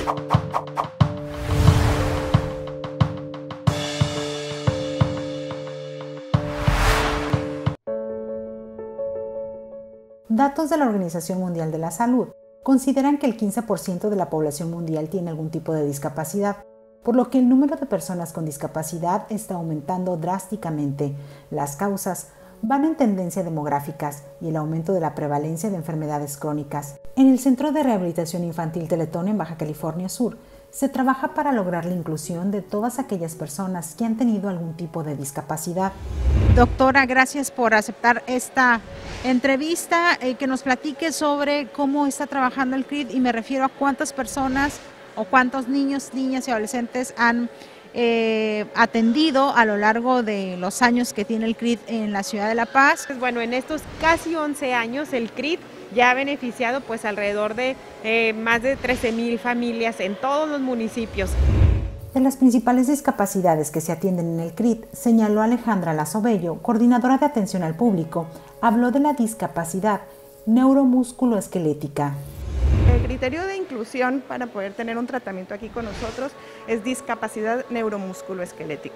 Datos de la Organización Mundial de la Salud consideran que el 15% de la población mundial tiene algún tipo de discapacidad, por lo que el número de personas con discapacidad está aumentando drásticamente. Las causas van en tendencia demográficas y el aumento de la prevalencia de enfermedades crónicas. En el Centro de Rehabilitación Infantil Teletón en Baja California Sur, se trabaja para lograr la inclusión de todas aquellas personas que han tenido algún tipo de discapacidad. Doctora, gracias por aceptar esta entrevista, que nos platique sobre cómo está trabajando el CRID, y me refiero a cuántas personas o cuántos niños, niñas y adolescentes han atendido a lo largo de los años que tiene el CRID en la ciudad de La Paz. Bueno, en estos casi 11 años el CRID ya ha beneficiado pues alrededor de más de 13,000 familias en todos los municipios. De las principales discapacidades que se atienden en el CRID, señaló Alejandra Lazo Bello, coordinadora de atención al público, habló de la discapacidad neuromusculoesquelética. El criterio de inclusión para poder tener un tratamiento aquí con nosotros es discapacidad neuromusculoesquelética.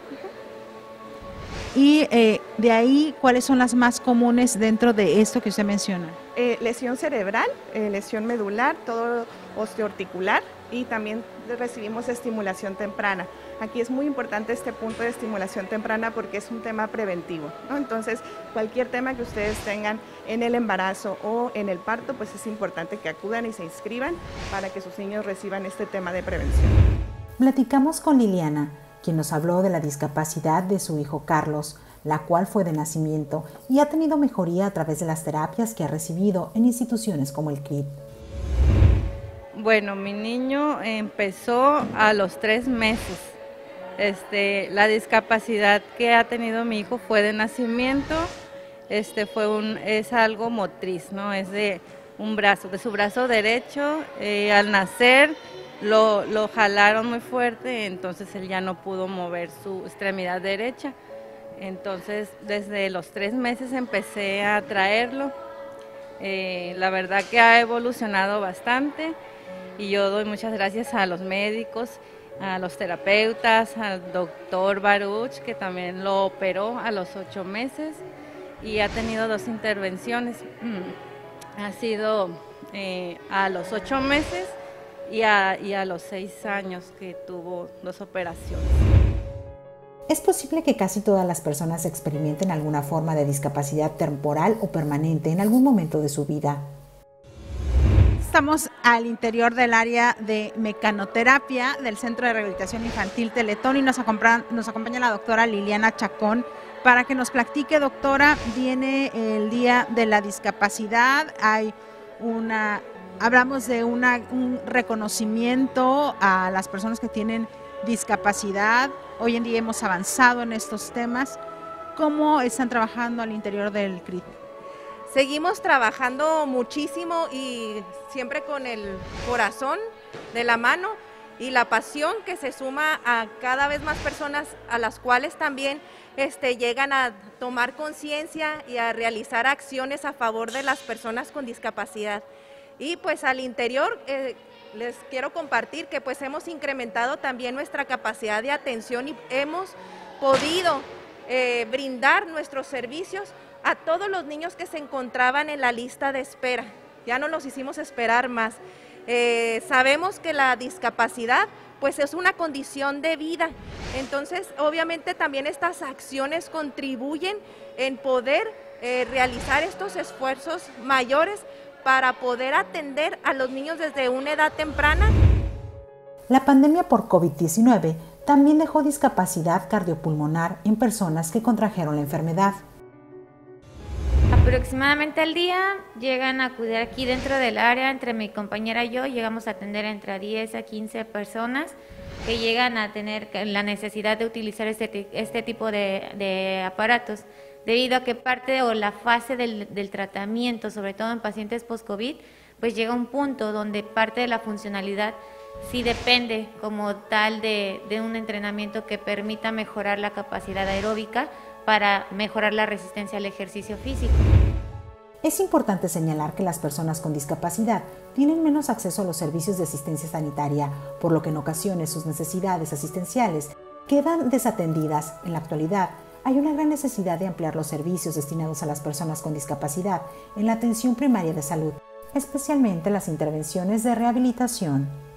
Y de ahí, ¿cuáles son las más comunes dentro de esto que usted menciona? Lesión cerebral, lesión medular, todo osteoarticular, y también recibimos estimulación temprana. Aquí es muy importante este punto de estimulación temprana porque es un tema preventivo, ¿no? Entonces, cualquier tema que ustedes tengan en el embarazo o en el parto, pues es importante que acudan y se inscriban para que sus niños reciban este tema de prevención. Platicamos con Liliana, quien nos habló de la discapacidad de su hijo Carlos, la cual fue de nacimiento y ha tenido mejoría a través de las terapias que ha recibido en instituciones como el CRID. Bueno, mi niño empezó a los 3 meses. La discapacidad que ha tenido mi hijo fue de nacimiento. Es algo motriz, ¿no? Es de un brazo, de su brazo derecho. Al nacer lo jalaron muy fuerte, entonces él ya no pudo mover su extremidad derecha. Entonces, desde los 3 meses empecé a traerlo. La verdad que ha evolucionado bastante y yo doy muchas gracias a los médicos, a los terapeutas, al doctor Baruch, que también lo operó a los 8 meses y ha tenido 2 intervenciones. Ha sido a los 8 meses y a los 6 años que tuvo 2 operaciones. Es posible que casi todas las personas experimenten alguna forma de discapacidad temporal o permanente en algún momento de su vida. Estamos al interior del área de mecanoterapia del Centro de Rehabilitación Infantil Teletón y nos acompaña la doctora Liliana Chacón para que nos platique. Doctora, viene el Día de la Discapacidad, hablamos de un reconocimiento a las personas que tienen discapacidad. Hoy en día hemos avanzado en estos temas. ¿Cómo están trabajando al interior del CRID? Seguimos trabajando muchísimo y siempre con el corazón de la mano y la pasión que se suma a cada vez más personas a las cuales también llegan a tomar conciencia y a realizar acciones a favor de las personas con discapacidad. Y pues al interior les quiero compartir que pues hemos incrementado también nuestra capacidad de atención y hemos podido brindar nuestros servicios a todos los niños que se encontraban en la lista de espera. Ya no los hicimos esperar más. Sabemos que la discapacidad pues es una condición de vida, entonces obviamente también estas acciones contribuyen en poder realizar estos esfuerzos mayores para poder atender a los niños desde una edad temprana. La pandemia por COVID-19 también dejó discapacidad cardiopulmonar en personas que contrajeron la enfermedad. Aproximadamente al día llegan a acudir aquí dentro del área, entre mi compañera y yo, llegamos a atender entre 10 a 15 personas que llegan a tener la necesidad de utilizar este tipo de aparatos, debido a que parte o la fase del tratamiento, sobre todo en pacientes post-COVID, pues llega a un punto donde parte de la funcionalidad sí depende como tal de un entrenamiento que permita mejorar la capacidad aeróbica para mejorar la resistencia al ejercicio físico. Es importante señalar que las personas con discapacidad tienen menos acceso a los servicios de asistencia sanitaria, por lo que en ocasiones sus necesidades asistenciales quedan desatendidas. En la actualidad, hay una gran necesidad de ampliar los servicios destinados a las personas con discapacidad en la atención primaria de salud, especialmente las intervenciones de rehabilitación.